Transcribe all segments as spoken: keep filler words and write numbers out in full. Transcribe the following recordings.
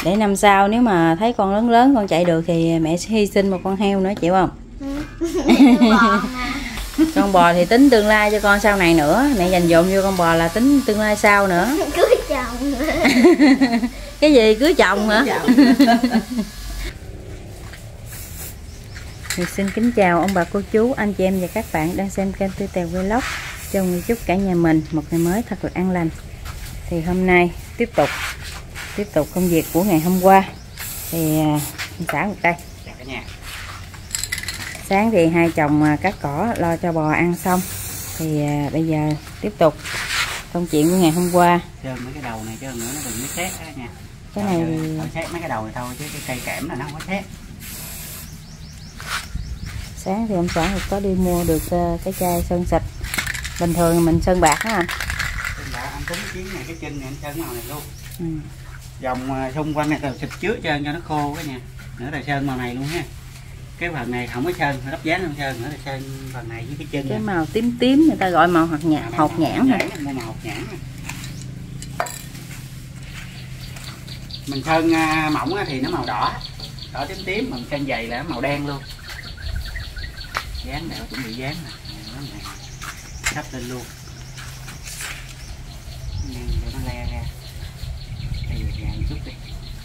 Để năm sau nếu mà thấy con lớn lớn con chạy được thì mẹ sẽ hy sinh một con heo nữa, chịu không? Con bò thì tính tương lai cho con sau này nữa, mẹ dành dụm vô con bò là tính tương lai sau nữa. Cưới chồng. Cái gì cưới chồng hả? Thì xin kính chào ông bà cô chú, anh chị em và các bạn đang xem kênh Tươi Tèo Vlog. Chào mừng chúc cả nhà mình một ngày mới thật là an lành. Thì hôm nay tiếp tục tiếp tục công việc của ngày hôm qua. Thì xả một cây. Sáng thì hai chồng cắt cỏ lo cho bò ăn xong. Thì bây giờ tiếp tục công chuyện của ngày hôm qua. Trơn mấy cái đầu này chứ nữa nó đừng có xét đó nha. Cái này thì xét mấy cái đầu này thôi chứ cái cây kẽm là nó không có xét. Sáng thì ông xã thì có đi mua được cái chai sơn xịt. Bình thường mình sơn bạc á anh. Sơn bạc anh tính chuyến này cái chân này anh sơn màu này luôn. Ừ. Vòng xung quanh này tao xịt trước trơn cho nó khô cái nha. Nữa là sơn màu này luôn ha. Cái phần này không có sơn, lắp dáng không sơn nữa là sơn phần này với cái chân. Cái này màu tím tím người ta gọi màu hột nhãn, à, hột nhãn hả? Màu hột nhãn. Mình sơn mỏng thì nó màu đỏ, đỏ tím tím, mình sơn dày là màu đen luôn. Dán đều chuẩn bị dán nè, sắp lên luôn. Để nó le ra. Đây là gà một chút đi.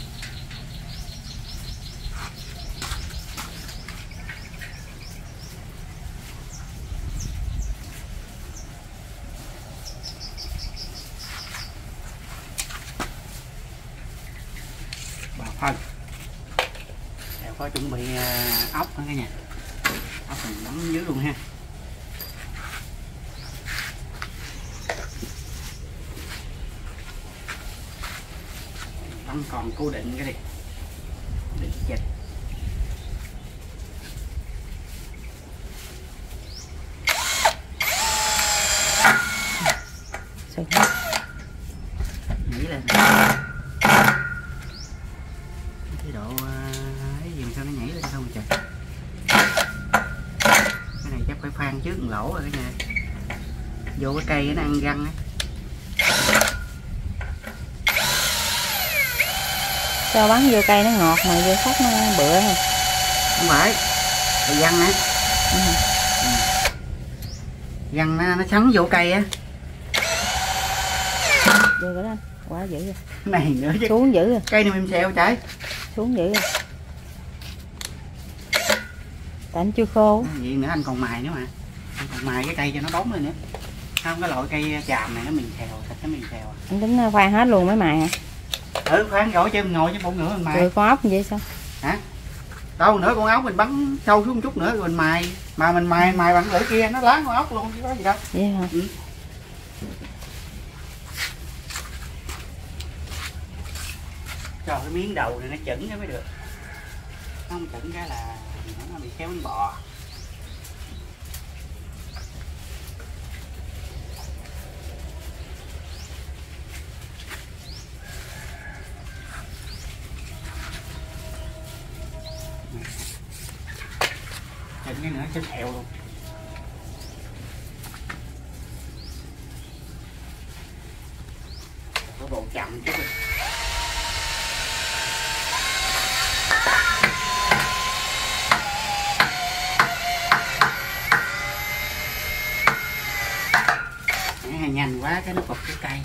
Bà phân. Để có chuẩn bị ốc nữa cả nhà. Ốc mình đóng dưới luôn ha. Vẫn còn cố định cái đi, định chịch. Nhảy lên. Cái độ ấy gì mà sao nó nhảy lên không trời. Cái này chắc phải phan trước một lỗ rồi cả nhà. Vô cái cây nó ăn răng á. Cho bắn vô cây nó ngọt mà vô sắt nó bựa thôi. Không phải, là răng á. Ừ. Ừ. Răng nó, nó sắn vô cây á. Vô rồi đó anh, quá dữ rồi. Này nữa chứ. Xuống dữ rồi. Cây này mềm xèo trái. Xuống dữ rồi. Tại anh chưa khô. À, vậy nữa anh còn mài nữa mà. Anh còn mài cái cây cho nó bóng lên nữa. Không, cái loại cây chàm này nó mềm xèo, thịt nó mềm xèo. Anh tính khoan hết luôn mới mài hả? Ừ, khoan rồi chứ ngồi chứ bụng nữa mình mài. Rồi con ốc vậy sao? Hả? Đâu nữa con ốc mình bắn sâu xuống một chút nữa rồi mình mài. Mà mình mài mài bằng lưỡi kia nó láng con ốc luôn chứ có gì đâu. Vậy hả? Ừ. Cho cái miếng đầu này nó chững mới được. Không chững cái là nó bị kéo bánh bò. Chừng cái nữa chết heo luôn. Có bộ chậm chút đi. Nè, nhanh quá cái nó cục cái cây.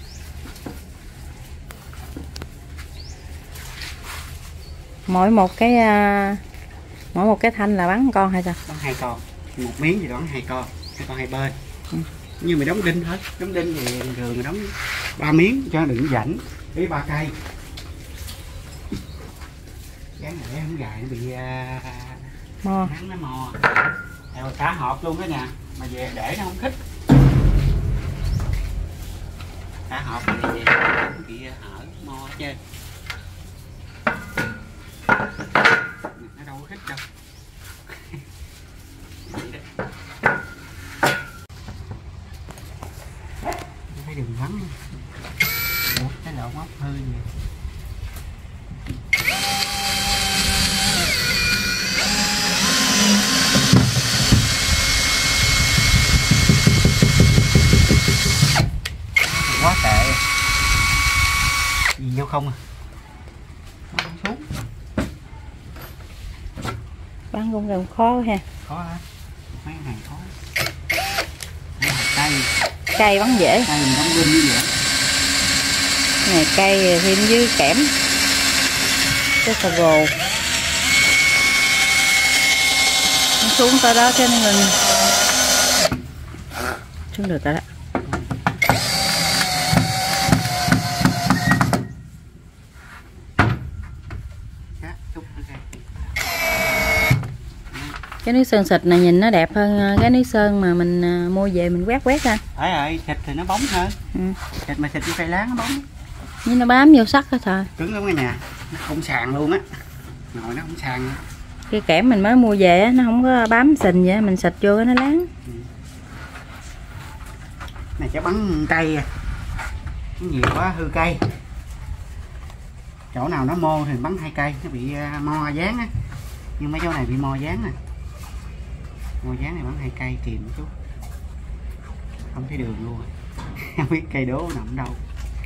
Mỗi một cái uh, mỗi một cái thanh là bắn con hay sao? Bắn hai con, một miếng thì đóng hai con, hai con hai bên. Ừ. Nhưng mà đóng đinh hết, đóng đinh thì thường thường đóng ba miếng cho đừng rảnh, với ba cây. Dán này không gài nó bị uh, mò, nắng nó mò. Theo cá hộp luôn đó nha, mà về để nó không thích. Cá hộp thì bị hở mò hết trơn. Nó đâu có thích đâu. Thấy đừng vắng. Ủa, cái lỗ móc hơi nè. Quá tệ. Gì vô không à? Bán cũng gần khó ha. Khó hả? Mấy cái này khó. Cây. Cây bán dễ. Cây mình đóng ginh như vậy. Này cây thêm với kẽm. Cái sò gồ. Nó xuống tới đó cái mình xuống được tới đó. Cái nước sơn xịt này nhìn nó đẹp hơn cái nước sơn mà mình mua về mình quét quét anh. Đấy rồi, xịt thì nó bóng hơn. Ừ. Xịt mà xịt với cây lá nó bóng. Nhưng nó bám vô sắt đó thôi. Cứng lắm cả nhà. Nó không sàn luôn á. Ngồi nó không sàn. Cái kẽm mình mới mua về á, nó không có bám sình vậy, mình xịt vô cái nó láng. Ừ. Này chắc bắn cây à. Nhiều quá hư cây. Chỗ nào nó mô thì bắn hai cây, nó bị mo dán á. Nhưng mấy chỗ này bị mo dán nè. Mo dán này bắn hai cây kìm một chút. Không thấy đường luôn. Không biết cây đố nằm đâu.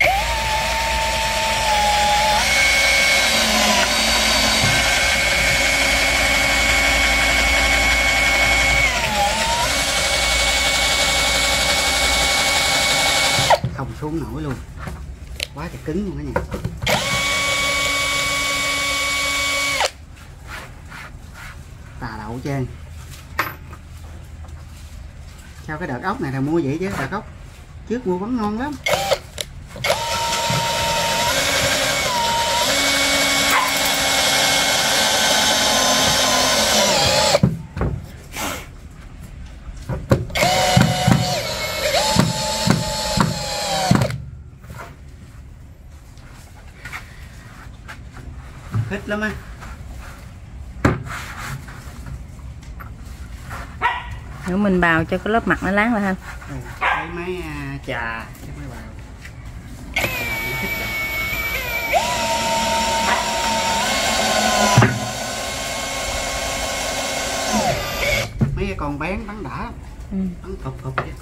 Không xuống nổi luôn. Quá trời cứng luôn đó nha. Tà đậu trên. Sao cái đợt ốc này thằng mua vậy chứ, đợt ốc trước mua bắn ngon lắm. Thích lắm á. Nếu mình bào cho cái lớp mặt nó láng lại ha. Ừ, cái máy uh, trà cái máy bào. Thích rồi. Mấy cái con bén bắn đã. Ừ. Bắn thục thục chứ.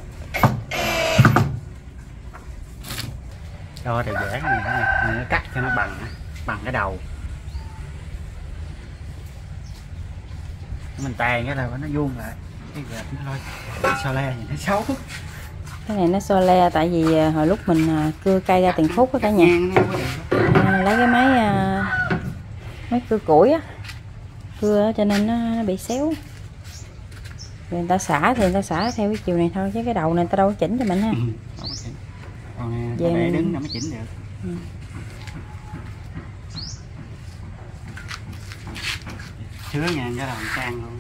Cho đều dễ này nè, mình cắt cho nó bằng bằng cái đầu. Mình tàn cái là nó vuông lại. Cái gạch nó thôi. Cái so le nhìn nó xấu. Cái này nó so le tại vì hồi lúc mình cưa cây ra từng phút đó cả nhà. À, lấy cái máy máy cưa củi á. Cưa cho nên nó, nó bị xéo. Rồi người ta xả thì người ta xả theo cái chiều này thôi chứ cái đầu này người ta đâu có chỉnh cho mình ha. Ừ, đâu có chỉnh. Còn để mình... đứng đâu mới chỉnh được. Ừ. Sứa nha, cái đầu trang luôn.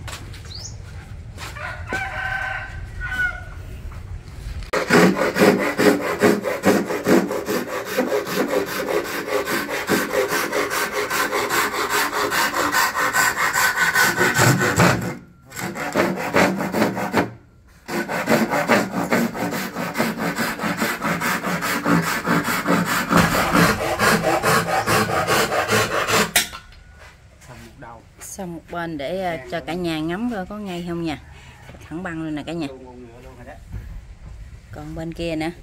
Xong một bên để cho cả nhà ngắm coi có ngay không nha. Thẳng băng luôn nè cả nhà. Còn bên kia nè.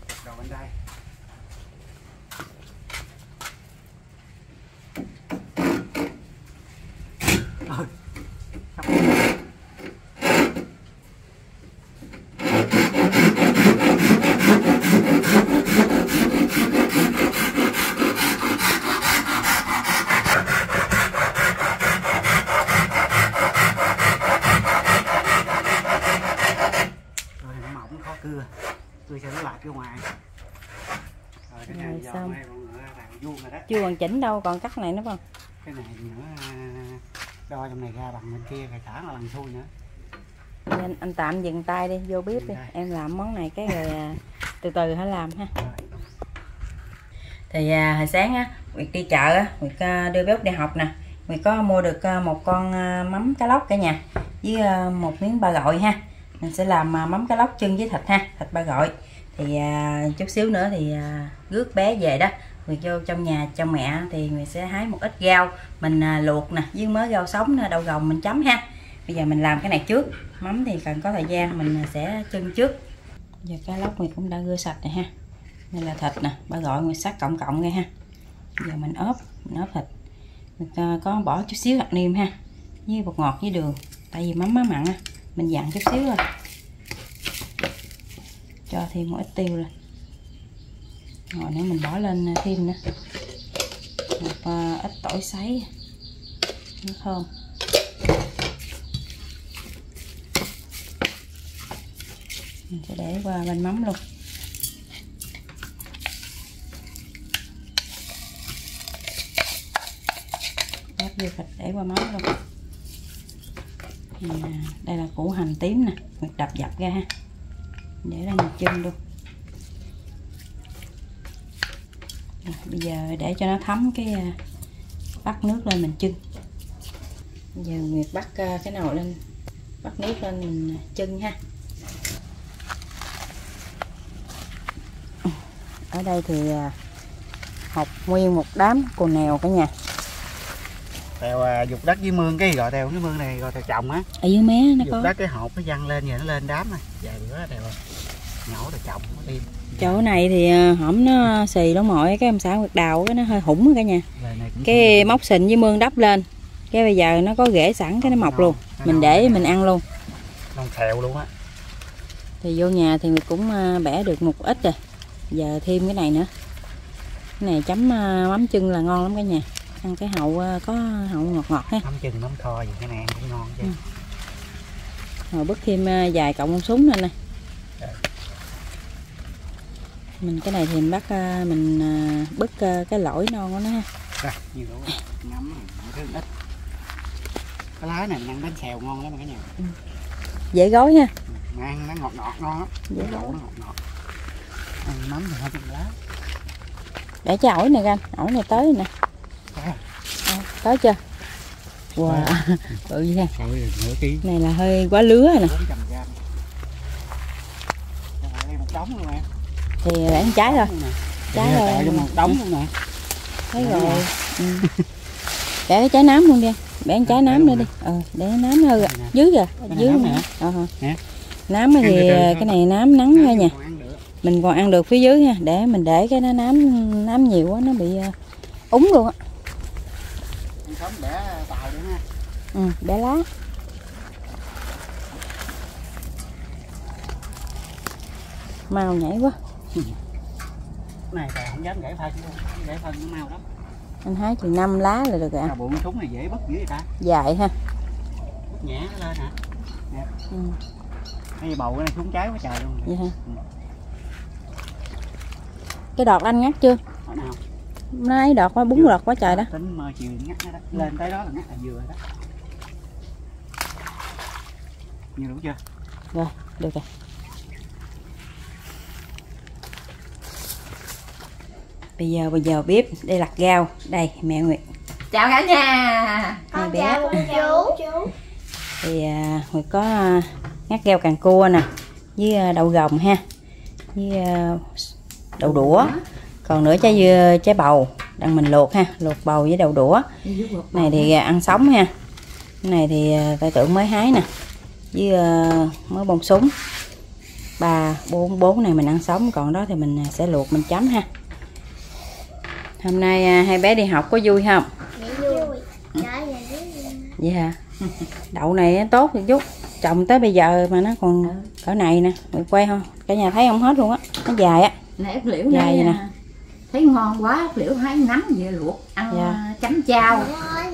Cưa cưa cho nó lạt ra ngoài rồi. Cái này rồi xong vuông rồi đó, chưa hoàn chỉnh đâu, còn cắt này nữa không. Cái này nữa đo trong này ra bằng bên kia rồi thả là bằng thui nữa. Anh, anh tạm dừng tay đi, vô bếp đi, em làm món này cái rồi từ từ hãy làm ha. Rồi. Thì à, hồi sáng á Nguyệt đi chợ á, Nguyệt đưa bé Út đi học nè, Nguyệt có mua được một con mắm cá lóc cả nhà với một miếng ba gội ha. Mình sẽ làm mắm cá lóc chân với thịt ha, thịt ba gội. Thì à, chút xíu nữa thì à, rước bé về đó, Nguyệt vô trong nhà cho mẹ thì Nguyệt sẽ hái một ít rau mình à, luộc nè, với mớ rau sống đậu gồng mình chấm ha. Bây giờ mình làm cái này trước, mắm thì cần có thời gian mình sẽ chưng trước. Giờ cá lóc Nguyệt cũng đã rửa sạch rồi ha. Đây là thịt nè, ba gội Nguyệt sắc cộng cộng ngay ha. Giờ mình ốp, mình ốp thịt. Nguyệt à, có bỏ chút xíu hạt niêm ha. với bột ngọt với đường. Tại vì mắm má mặn á, mình dặn chút xíu rồi. Cho thêm một ít tiêu lên. Rồi nữa mình bỏ lên thêm nữa một uh, ít tỏi sấy, nó thơm. Mình sẽ để qua bên mắm luôn. Ép vô thịt để qua mắm luôn. Mình, đây là củ hành tím nè, mình đập dập ra ha, để ra một chân luôn. Rồi, bây giờ để cho nó thấm cái bắt nước lên mình chưng. Bây giờ Nguyệt bắt cái nồi lên, bắt nước lên mình chưng ha. Ở đây thì học nguyên một đám cồ nèo cả nhà. Tèo à, dục đất với mương cái gọi tèo cái mương này gọi tèo trồng á. Ở dưới mé nó dục có. đất cái hộp nó văng lên, giờ nó lên đám này. Vài bữa tèo nhổ tèo trồng nó thêm. Chỗ này thì hổm nó xì lỗ mọi cái ông xã Nguyệt đào cái nó hơi hủng cả nhà. Cái móc xịn với mương đắp lên. Cái bây giờ nó có rễ sẵn cái nó mọc luôn. Mình để mình ăn luôn. Non thèo luôn á. Thì vô nhà thì mình cũng bẻ được một ít rồi. Giờ thêm cái này nữa. Cái này chấm mắm chưng là ngon lắm cả nhà. Ăn cái hậu có hậu ngọt ngọt ha. Mắm chưng mắm kho gì cái này ăn cũng ngon chứ. Ừ. Rồi bứt thêm vài cọng con súng lên này. Mình cái này thì mình bắt mình bứt cái lỗi non của nó ha. Rồi, nhiều đủ. Ngắm rất ít. Cái lá này mình ăn bánh xèo ngon lắm cả nhà. Ừ. Dễ gói ha. Mà ăn nó ngọt ngọt ngon lắm. Dễ gói. Nó ngọt ngọt. Ăn mắm thì hơi chừng lá. Để cho ổi này ra, ổi này tới nè. À, tới chưa? Wow, bự gì ha. Nửa ký. Này là hơi quá lứa nè. bốn trăm gram. Đây một đống luôn nè. Thì để ăn trái thôi. Trái rồi. Trong một đống luôn nè. Thấy rồi. Ừ. Để cái trái nám luôn đi. Để ăn trái nám nữa đi. Ờ, để nám hơi dưới kìa, dưới nè. Ờ hả. Nám thì cái này nám nắng thôi nha. Mình còn ăn được phía dưới nha, để mình để cái nó nám nám nhiều quá nó bị úng luôn á. Bẻ tàu nữa ha. Ừ, bẻ lá. Mau nhảy quá. Này tao không dám gãy phân, gãy phân nó mau lắm. Anh hái chừng năm lá là được rồi. À, buông súng này dễ bứt dữ vậy ta. Dài ha. Bứt nhẹ nó lên hả? Nè. Ừ. Cái bầu cái này súng trái quá trời luôn. Vậy hả? Ừ. Cái đọt anh ngắt chưa? Ở nào? Nó ấy đọt quá, bún đọt quá trời đó. Tính mơ chiều ngắt nó đó. Lên tới đó là ngắt là vừa rồi đó. Nhiều đủ chưa? Rồi, được rồi. Bây giờ bây giờ bếp đây lặt rau. Đây mẹ Nguyệt. Chào cả nhà. Con chào cô chú. Thì à, Nguyệt có à, ngắt rau càng cua nè, với à, đậu gồng ha, với à, đậu đũa. Còn nữa trái dưa, trái bầu đang mình luộc ha, luộc bầu với đậu đũa. Này thì à, ăn sống ha. Cái này thì à, tài tượng mới hái nè, với à, mới bông súng. Ba bốn bốn này mình ăn sống, còn đó thì mình sẽ luộc mình chấm ha. Hôm nay à, hai bé đi học có vui không? Vui. Vậy hả? Đậu này tốt một chút, trồng tới bây giờ mà nó còn cỡ này nè, mình quay không? Cả nhà thấy không hết luôn á, nó dài á. Này ớt liễu dài này nè. Thấy ngon quá, ớt liễu hái nắng về luộc ăn dạ. Chấm chao.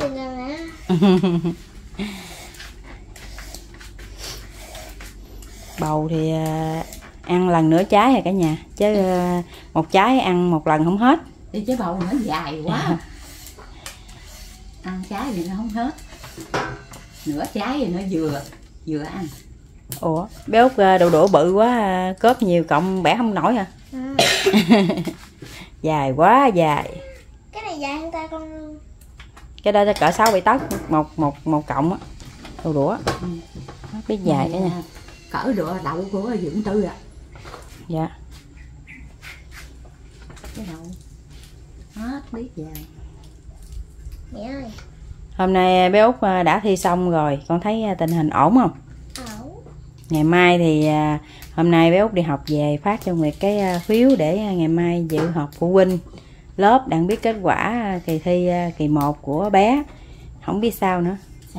Bầu thì uh, ăn lần nửa trái rồi cả nhà, chứ uh, một trái ăn một lần không hết. Đi trái bầu nó dài quá. Ăn trái thì nó không hết. Nửa trái thì nó vừa vừa ăn. Ủa, bé Út uh, đậu đũa bự quá, uh, cớp nhiều cộng bẻ không nổi hả? À. Dài quá dài. Cái này dài hơn ta con. Cái đó cỡ sáu bảy tấc một một một cộng á. Đậu đũa. Ừ. Biết dài cả nha. Cỡ đũa đậu của Dưỡng Tư à. Dạ. Cái đậu hết biết dài. Mẹ ơi. Hôm nay bé Út đã thi xong rồi, con thấy tình hình ổn không? Ổn. Ngày mai thì hôm nay bé Út đi học về phát cho Nguyệt cái phiếu để ngày mai dự họp phụ huynh lớp đang biết kết quả kỳ thi kỳ một của bé. Không biết sao nữa. Sao?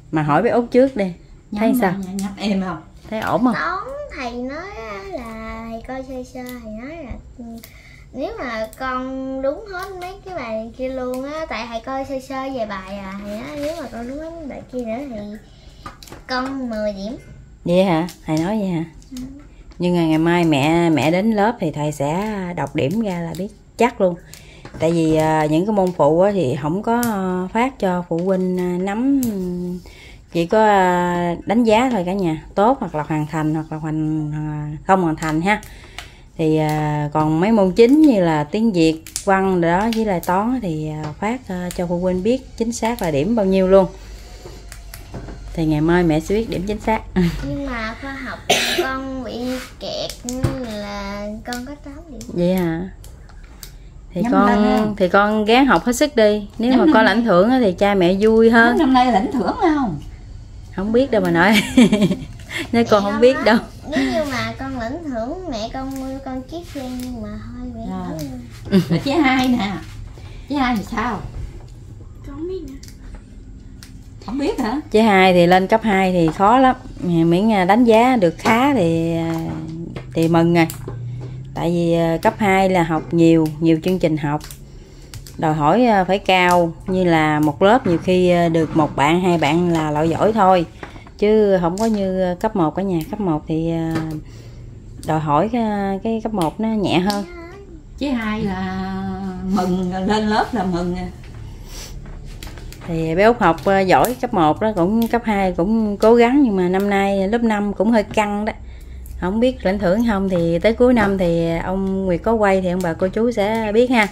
Mà hỏi bé Út trước đi, thấy Nhắm sao? mà, nhắm em không? Thấy ổn không? Toán thầy nói á là thầy coi sơ sơ, thầy nói là ừ, nếu mà con đúng hết mấy cái bài kia luôn á, tại thầy coi sơ sơ về bài à, thầy nói nếu mà con đúng hết mấy bài kia nữa thì con mười điểm. Vậy hả? Thầy nói vậy hả? Ừ. Nhưng ngày ngày mai mẹ mẹ đến lớp thì thầy sẽ đọc điểm ra là biết chắc luôn. Tại vì à, những cái môn phụ á, thì không có à, phát cho phụ huynh à, nắm, chỉ có à, đánh giá thôi cả nhà, tốt hoặc là hoàn thành hoặc là hoàn à, không hoàn thành ha. Thì à, còn mấy môn chính như là tiếng Việt, văn đó với lại toán thì à, phát à, cho phụ huynh biết chính xác là điểm bao nhiêu luôn. Thì ngày mai mẹ sẽ biết điểm chính xác. Nhưng mà khoa học con bị kẹt nên là con có tám điểm. Vậy hả? Thì Nhắm con lên thì con gắng học hết sức đi. Nếu Nhắm mà lên con đi. lãnh thưởng á thì cha mẹ vui hơn. Năm nay lãnh thưởng không? Không biết đâu mà nói. Nếu con Mẹ không biết nói, đâu. Nếu như mà con lãnh thưởng mẹ con mua con chiếc xe, nhưng mà thôi mẹ Rồi. nói luôn. Rồi chế hai nè. Chế hai thì sao? Con biết nữa. Không biết hả? Chứ hai thì lên cấp hai thì khó lắm. Miễn đánh giá được khá thì thì mừng rồi. Tại vì cấp hai là học nhiều, nhiều chương trình học. Đòi hỏi phải cao, như là một lớp nhiều khi được một bạn, hai bạn là loại giỏi thôi. Chứ không có như cấp một cả nhà. Cấp một thì đòi hỏi cái cấp một nó nhẹ hơn. Chế hai là mừng, lên lớp là mừng. Thì bé Út học giỏi cấp một đó, cũng cấp hai cũng cố gắng, nhưng mà năm nay lớp năm cũng hơi căng đó. Không biết lãnh thưởng không thì tới cuối năm thì ông Nguyệt có quay thì ông bà cô chú sẽ biết ha.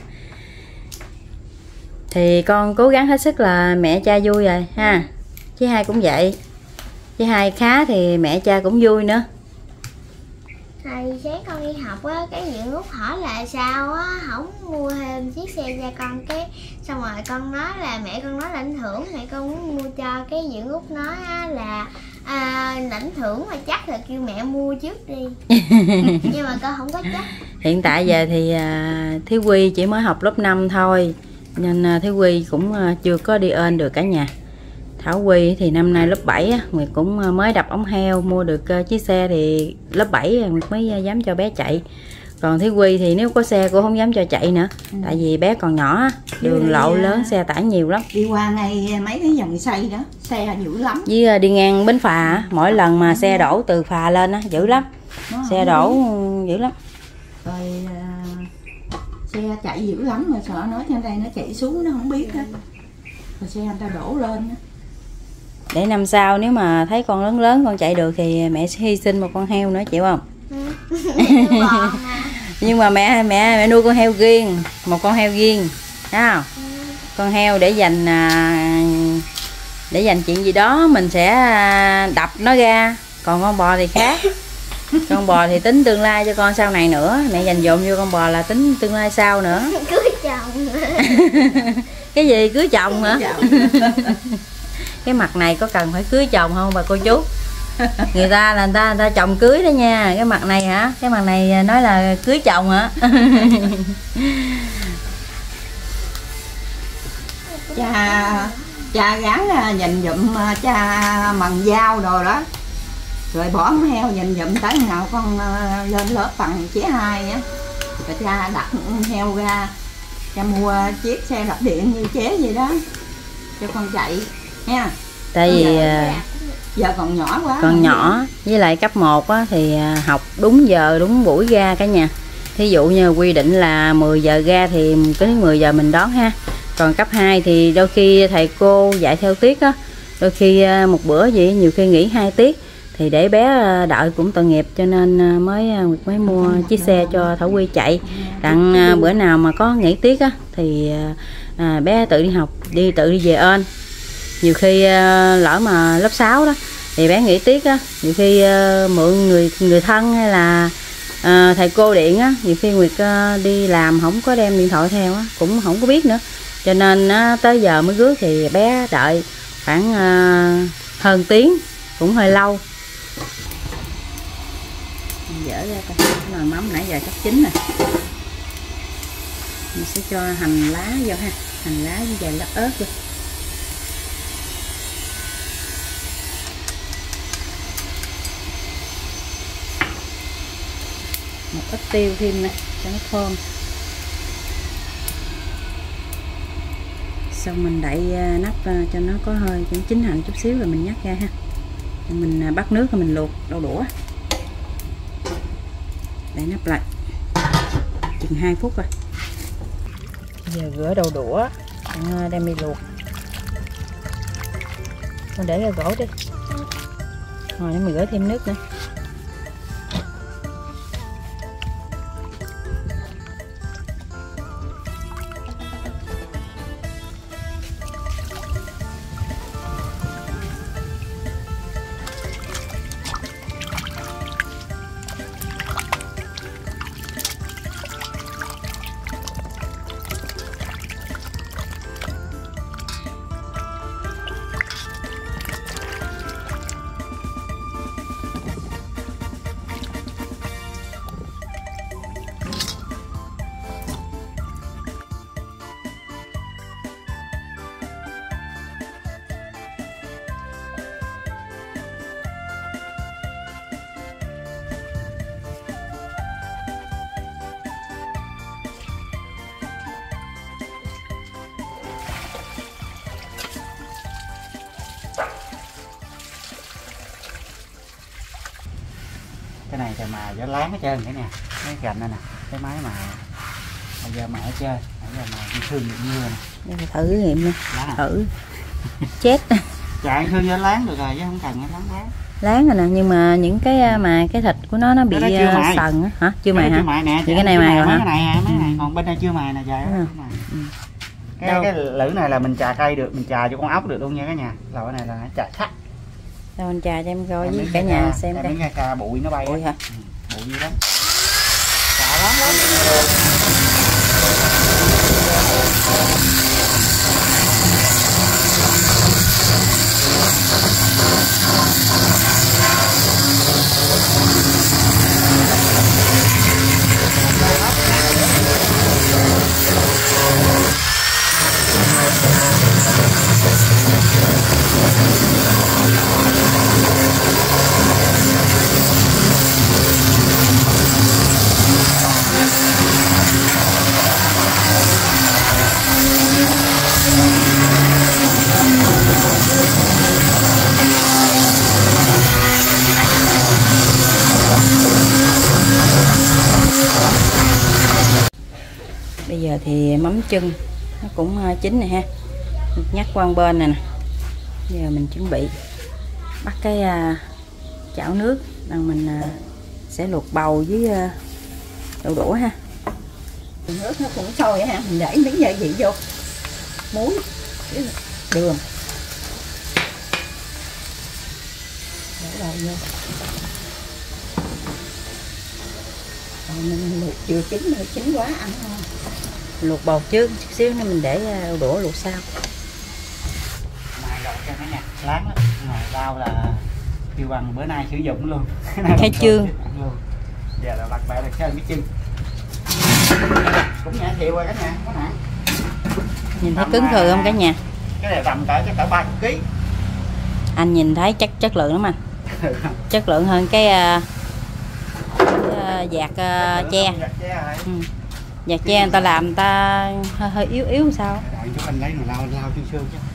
Thì con cố gắng hết sức là mẹ cha vui rồi ha. Chứ hai cũng vậy. Chứ hai khá thì mẹ cha cũng vui nữa. Thầy sáng con đi học á, cái Dưỡng Út hỏi là sao á không mua thêm chiếc xe cho con, cái xong rồi con nói là mẹ con nói lãnh thưởng, mẹ con muốn mua cho, cái Dưỡng Út nói á, là à, lãnh thưởng mà chắc là kêu mẹ mua trước đi. Nhưng mà con không có chắc. Hiện tại giờ thì à, Thiếu Quy chỉ mới học lớp năm thôi, nên à, Thiếu Quy cũng à, chưa có đi ơn được cả nhà. Thảo Quy thì năm nay lớp bảy á, Nguyệt cũng mới đập ống heo, mua được uh, chiếc xe thì lớp bảy Nguyệt mới uh, dám cho bé chạy. Còn Thiếu Quy thì nếu có xe cô không dám cho chạy nữa. Ừ. Tại vì bé còn nhỏ, đường lộ lớn, xe tải nhiều lắm. Đi qua ngay mấy cái dòng xây đó, xe dữ lắm. Với uh, đi ngang bến phà, mỗi lần mà xe đổ từ phà lên á, dữ lắm. Nó xe đổ biết. Dữ lắm. Rồi uh, xe chạy dữ lắm, mà sợ nói trên đây nó chạy xuống nó không biết hết. Rồi xe anh ta đổ lên á. Để năm sau nếu mà thấy con lớn lớn con chạy được thì mẹ sẽ hy sinh một con heo nữa, chịu không? Nhưng mà mẹ mẹ mẹ nuôi con heo riêng, một con heo riêng, thấy không? Con heo để dành để dành chuyện gì đó mình sẽ đập nó ra, còn con bò thì khác. Con bò thì tính tương lai cho con sau này nữa, mẹ dành dụm vô con bò là tính tương lai sau nữa. Cưới chồng. Cái gì cưới chồng hả? Cái mặt này có cần phải cưới chồng không bà cô chú? Người ta là người ta, người ta chồng cưới đó nha. Cái mặt này hả? Cái mặt này nói là cưới chồng hả? Cha cha gắn dành dụm cha mần dao rồi đó, rồi bỏ con heo dành dụm tới nào con lên lớp bằng chế hai á, rồi cha đặt heo ra, cha mua chiếc xe đạp điện như chế vậy đó cho con chạy nha. Tại vì giờ còn nhỏ quá, còn nhỏ, với lại cấp một á, thì học đúng giờ đúng buổi ra cả nhà. Thí dụ như quy định là mười giờ ra thì tới mười giờ mình đón ha. Còn cấp hai thì đôi khi thầy cô dạy theo tiết á, đôi khi một bữa gì nhiều khi nghỉ hai tiết, thì để bé đợi cũng tội nghiệp, cho nên mới mới mua chiếc xe cho Thảo Quy chạy. Đặng bữa nào mà có nghỉ tiết á thì à, bé tự đi học, đi tự đi về ơn. Nhiều khi lỡ mà lớp sáu đó thì bé nghỉ tiết á, nhiều khi mượn người người thân hay là à, thầy cô điện á, nhiều khi Nguyệt đi làm không có đem điện thoại theo á, cũng không có biết nữa, cho nên á, tới giờ mới rước thì bé đợi khoảng à, hơn tiếng, cũng hơi lâu. Dở ra coi, nồi mắm nãy giờ chắc chín rồi. Mình sẽ cho hành lá vô ha, hành lá với vài lá ớt vô. một ít tiêu thêm nè cho nó thơm. Xong mình đậy nắp cho nó có hơi cho nó chín hành chút xíu rồi mình nhắc ra ha. Mình bắt nước rồi mình luộc đậu đũa. Đậy nắp lại chừng hai phút rồi. Giờ rửa đậu đũa đem đi luộc. Con để ra gỗ đi. Rồi để mình rửa thêm nước nữa. Cái này thì mà gió láng hết trơn cái nè, cái cành đây nè, cái máy mà bây giờ mà ở trên, bây giờ mà đi thương được mưa nè. Để thử nghiệm nha, thử chết. Chạy thương gió láng được rồi chứ không cần cái láng láng. Láng rồi nè, nhưng mà những cái mà cái thịt của nó nó bị sần á hả? Chưa mài hả? Chưa mài nè. Thì cái này mài rồi hả? Cái này mấy này còn bên đây chưa mài nè trời. Ừ. Cái cái lưỡi này là mình chà cây được, mình chà cho con ốc được luôn nha cả nhà. Lẩu này là chà sắt. Đâu anh trà cho em coi với cả nhà xem cái. Miếng ca bụi nó bay. Bụi hả? Ừ, bụi gì đó. Chà lắm lắm. Bây giờ thì mắm chân nó cũng chín này ha, nhắc qua một bên này nè. Bây giờ mình chuẩn bị bắt cái chảo nước, rồi mình sẽ luộc bầu với đậu đũa ha. Nước nó cũng sôi ha, mình để miếng gia vị vô, muối, đường, để đầu vô. Rồi mình luộc chưa chín nữa, chín quá ăn ngon. Luộc bầu trước chút xíu nữa mình để đậu đũa luộc sau. Mài rồi cho nó nhặt láng lắm. Ngoài rau là kêu bằng bữa nay sử dụng luôn. Cái chương. Giờ là đặt bẹ là chơi cái chân. Cũng nhẹ thiệu rồi cả nhà, có nặng. Nhìn thấy cứng khừ không cả nhà? Cái này tầm cỡ chắc cỡ ba mươi ký. Anh nhìn thấy chắc chất lượng lắm anh. Chất lượng hơn cái, uh, cái uh, dạt uh, tre. Ừ. Dạt tre người ta làm người ta hơi, hơi yếu yếu sao? Đợi chú anh lấy mà lao lao xương xương chứ.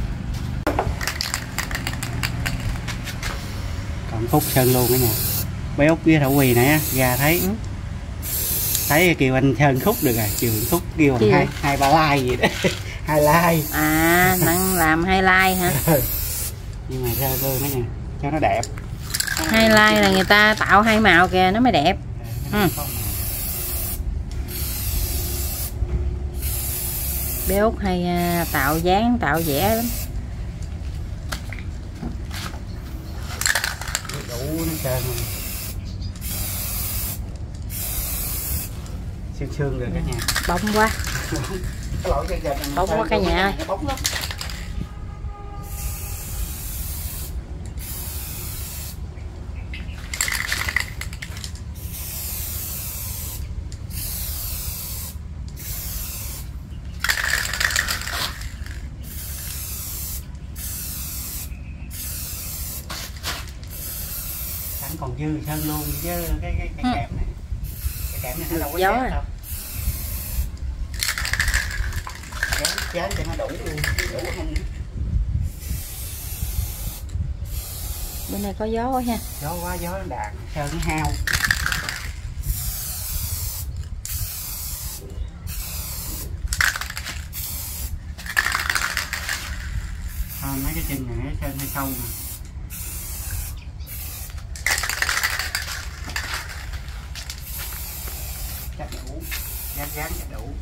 Còn phút sơn luôn cả nhà. Bé út với thảo quỳ nè, ra thấy ừ. Thấy kêu anh sơn khúc được rồi, chiều khúc kêu bằng hai hai ba like gì đó. Hai like. À, đang làm hai like hả? Nhưng mà sơn luôn cả nhà, cho nó đẹp. Hai like là người ta tạo hai màu kìa nó mới đẹp. Ừ. Bé Út hay tạo dáng, tạo vẽ lắm. Đủ nó trơn rồi. Sương sương rồi cả nhà. Bông quá. Cái lỗi giờ bông quá cả nhà ơi. Bông lắm. Còn dư sơn luôn chứ cái cái cái kẹp này kẽm này nó đâu có gió chết à. đâu. Kéo chế cho nó đủ luôn, đủ không. Bên này có gió quá ha. Gió quá, gió đạn sơn nó hao. Thôi mấy cái chân này nó sơn hơi sâu mà. Chắc đủ, dán dán chắc đủ.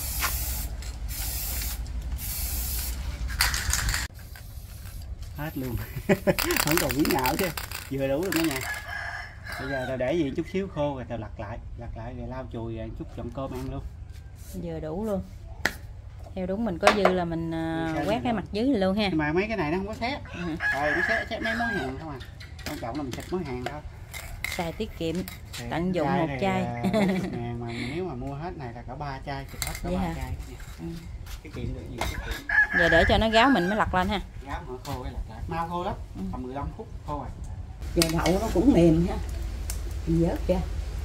Hết luôn. Không còn miếng nào chứ, vừa đủ rồi cả nhà. Bây giờ tao để gì chút xíu khô rồi tao lặt lại, lặt lại rồi lau chùi rồi chút chọn cơm ăn luôn. Vừa đủ luôn. Theo đúng mình có dư là mình uh, quét cái mặt dưới này luôn ha. Nhưng mà mấy cái này nó không có xé. Ừ. Rồi nó xé, xé mấy món hàng không à. Quan trọng là mình xịt món hàng thôi. Xài tiết kiệm, Thì tận dụng chai một này chai. là bốn mươi ngàn, mà nếu mà mua hết này là cả ba chai, xịt hết cả Vậy ba hả? chai. Ừ. Cái kiệm được gì cái kiệm. Giờ để cho nó ráo mình mới lặt lên ha. Gáo mà khô cái lặt lại. Mau khô lắm, Ừ. tầm mười lăm phút khô rồi. Giờ đậu nó cũng mềm ha. Mình vớt ra.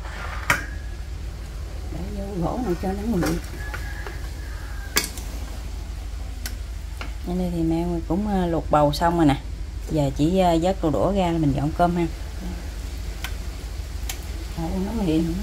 Để vô gỗ này cho nó mềm. Ở đây thì mẹ cũng luộc bầu xong rồi nè. Giờ chỉ vớt đồ đũa ra là mình dọn cơm ha. Đậu nó mềm.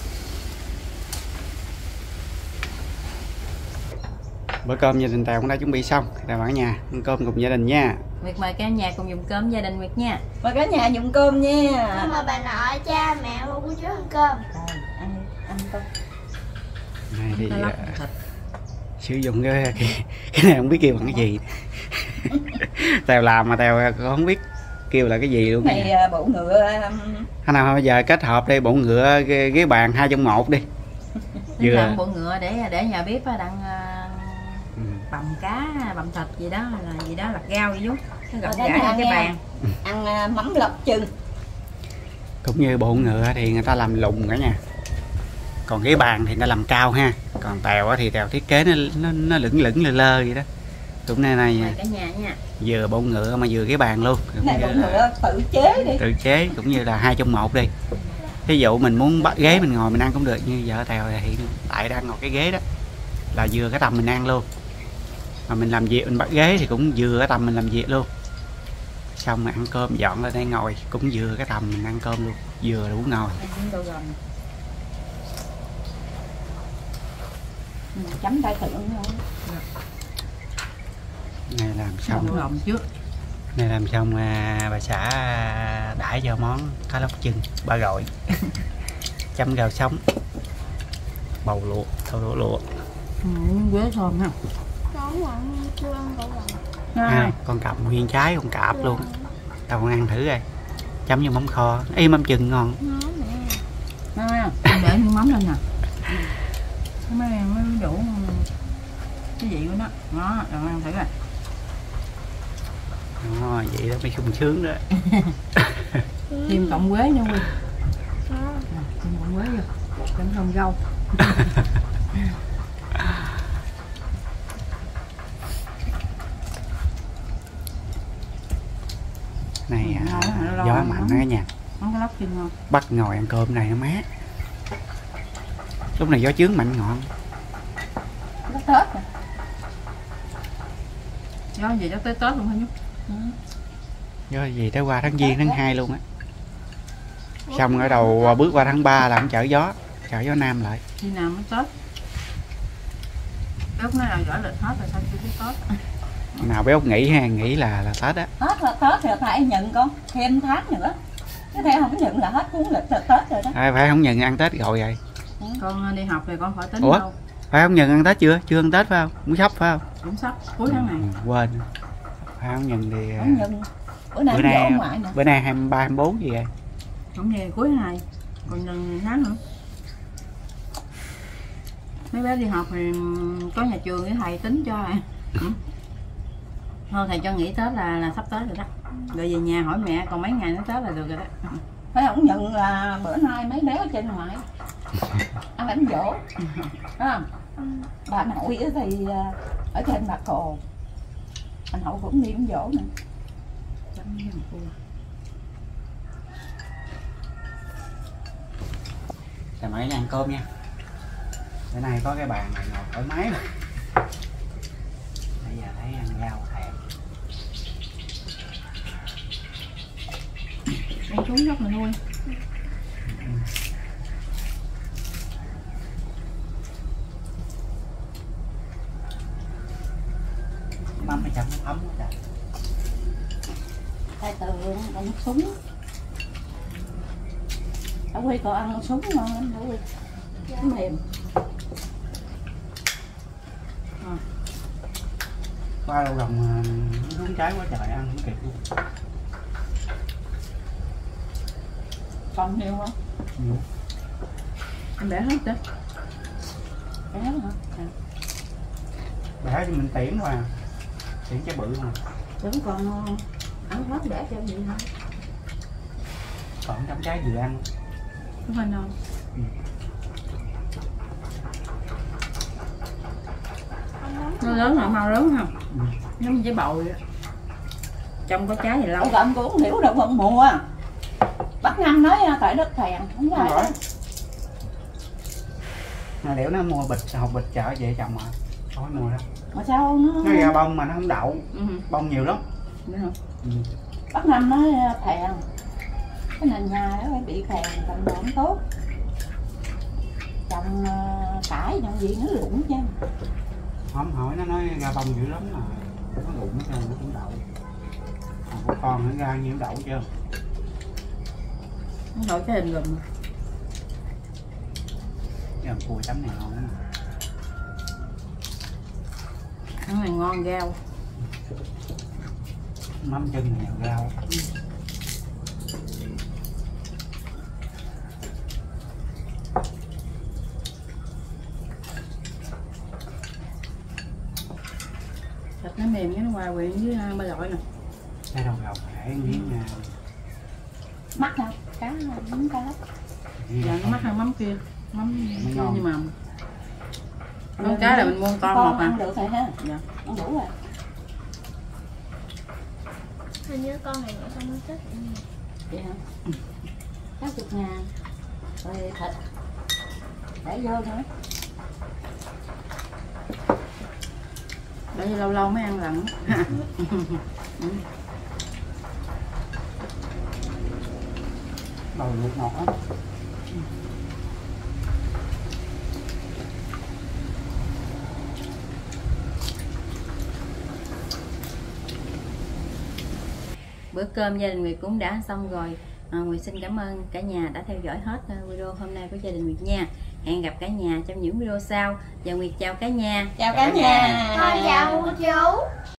Bữa cơm gia đình Tèo cũng đã chuẩn bị xong, Tèo ở nhà ăn cơm cùng gia đình nha. Nguyệt mời cả nhà cùng dùng cơm gia đình Nguyệt nha. Mời cả nhà dùng cơm nha. Mời bà nội, cha, mẹ, cô chú ăn cơm. Rồi, ăn ăn cơm. Này thì Nó lóc uh, thịt. sử dụng cái, cái cái này không biết kêu bằng cái gì. Tèo làm mà Tèo không biết kêu là cái gì luôn. Này uh, bộ ngựa um, Thế nào bây giờ kết hợp đi, bộ ngựa ghế, ghế bàn hai trong một đi. Vừa Vừa làm bộ ngựa để để nhà bếp đang ừ. bằm cá, bằm thịt gì đó là gì đó lặt rau vậy chú. Nó gọn Rồi, gãi cả lên cái nhà bàn. ăn uh, mắm lọc chừng. Cũng như bộ ngựa thì người ta làm lùn cả nhà, còn ghế bàn thì nó làm cao ha, còn Tèo thì Tèo thiết kế nó nó, nó lửng lửng lơ lơ vậy đó. Cũng này Mời này cả nhà nha. vừa bộ ngựa mà vừa ghế bàn luôn. Cũng Này như bộ là ngựa tự chế đi. tự chế, cũng như là hai trong một đi. Ví dụ mình muốn bắt ghế mình ngồi mình ăn cũng được, như vợ Tèo thì tại đang ngồi cái ghế đó là vừa cái tầm mình ăn luôn, mà mình làm việc mình bắt ghế thì cũng vừa cái tầm mình làm việc luôn. Xong rồi ăn cơm dọn lên đây ngồi cũng vừa cái tầm mình ăn cơm luôn, vừa đủ ngồi. Ăn đồ gồm. Chấm cải tượng thôi. Này làm xong Gồm trước. này làm xong à, bà xã đãi cho món cá lóc chưng ba gọi. Chấm rau sống, bầu luộc, thau đổ luộc. Ừ, quế thơm ha. Con ăn chưa ăn cậu rồi. À, con cầm nguyên trái con cạp luôn. Tao con ăn thử rồi. Chấm vô mắm kho, y mắm chừng ngon. Ngon ha. Để miếng mắm lên nè. Cái mấy mới đủ cái vị của nó. Đó, rồi ăn thử rồi. Đó, vậy đó mới sung sướng đó. Thêm cộng quế nữa Nguyên. Thêm cộng quế vô. Thêm thơm rau. Này à, Ngon, nó gió ngon mạnh lắm. đó cả nhà. Món cá lóc chưng ngon. Bắt ngồi ăn cơm này nó mát. Lúc này gió chướng mạnh ngọn. Nó Tết rồi. Gió gì đó tới Tết luôn hả nhúc? Ừ. Gió gì tới qua tháng giêng tháng hai luôn á. Xong ở đầu bước qua tháng ba là ông chở gió, chở gió nam lại. Khi nào mới Tết? Lúc nó nào giỏi lịch hết rồi sao chưa tới Tết? Nào bé Út nghỉ ha, nghỉ là là Tết á. Tết là Tết thì phải nhận con thêm tháng nữa. Cái theo không nhận là hết cuốn lịch là Tết rồi đó. À, phải không nhận ăn Tết rồi rồi. Con đi học thì con khỏi tính Ủa? đâu. Phải không nhận ăn Tết chưa? Chưa ăn Tết phải không? Muốn sắp phải không? Cũng sắp cuối tháng này. Ừ, quên. Phải không nhận thì Không nhận. Bữa nay bữa dỗ nay ngoại nè. bữa nay hai mươi ba hai mươi bốn gì rồi. Không về cuối tháng này. Còn gần tháng nữa. Mấy bé đi học thì có nhà trường với thầy tính cho rồi. Ừ. Thôi thầy cho nghỉ Tết là là sắp tới rồi đó. Rồi về nhà hỏi mẹ còn mấy ngày nữa Tết là được rồi đó. Phải không nhận là bữa nay mấy bé ở trên ngoài ăn bánh dỗ. Phải không? Bà nội thì ở trên Bà Cồ. Anh Hậu cũng đi bánh dỗ nè. Chào mọi người ăn cơm nha. Bữa nay có cái bàn này ngồi thoải mái rồi. Bây giờ thấy ăn rau thèm. Ăn xuống rất là nuôi. Mắm ở trong nó thấm quá trời. Tại từ ăn súng. Ở quê còn ăn súng ngon lắm ở quê. Nó mềm. À. Qua đâu đồng uống trái quá trời ăn không kịp luôn. Còn nhiều không? Nhiều. Em để hết chứ. Bé hả? À. Để cho mình tiễn thôi à. Tiễn trái bự mà. Vẫn còn ăn hết để cho gì hả? Còn trong trái vừa ăn. Không phải non. Ừ. Nó lớn hả? Màu lớn không? Ừ. Giống như trái bầu vậy. Trong có trái thì lâu. Ông còn cũng không hiểu đâu phân mùa. Bác Năm nói tại đất phèn không phải đó. Mà đẻo nó mua bịch hộp bịch chợ về trồng mà không có mua đâu. Mà sao nó Nó ra bông mà nó không đậu. Ừ. Bông nhiều lắm. Đúng không? Ừ. Bác Năm nói phèn. Cái nền nhà đó phải bị phèn trồng đồ không tốt. Trồng cải trồng gì nó lụng chứ. Không hỏi nó nói ra bông dữ lắm mà nó lụng cho nó cũng đậu. Còn có con nó ra nhiêu đậu chưa? Nó đổi cái hình gùm. Cái hầm cua chấm này ngon lắm. Cái này ngon rau. Mắm chân này rau. Thịt nó mềm với nó hòa quyện với ba loại nè. Cái đầu gầu phải miếng nha. Mắc hả? Cá mắm cá lóc. Dạ nó mắc hơn mắm kia. Mắm Nó kia ngon. nhưng mà mắm cá là mình mua con một à. Ăn được rồi ha. Dạ. Ăn đủ rồi. Hình như con này mẹ không thích. Vậy hả? Sáu chục ngàn. Rồi thịt. Để vô nữa. Để lâu lâu mới ăn lần. Đầu luộc ngọt lắm. Bữa cơm gia đình Nguyệt cũng đã xong rồi. à, Nguyệt xin cảm ơn cả nhà đã theo dõi hết video hôm nay của gia đình Nguyệt nha. Hẹn gặp cả nhà trong những video sau. Và Nguyệt chào cả nhà. Chào cả nhà. Con chào cô chú.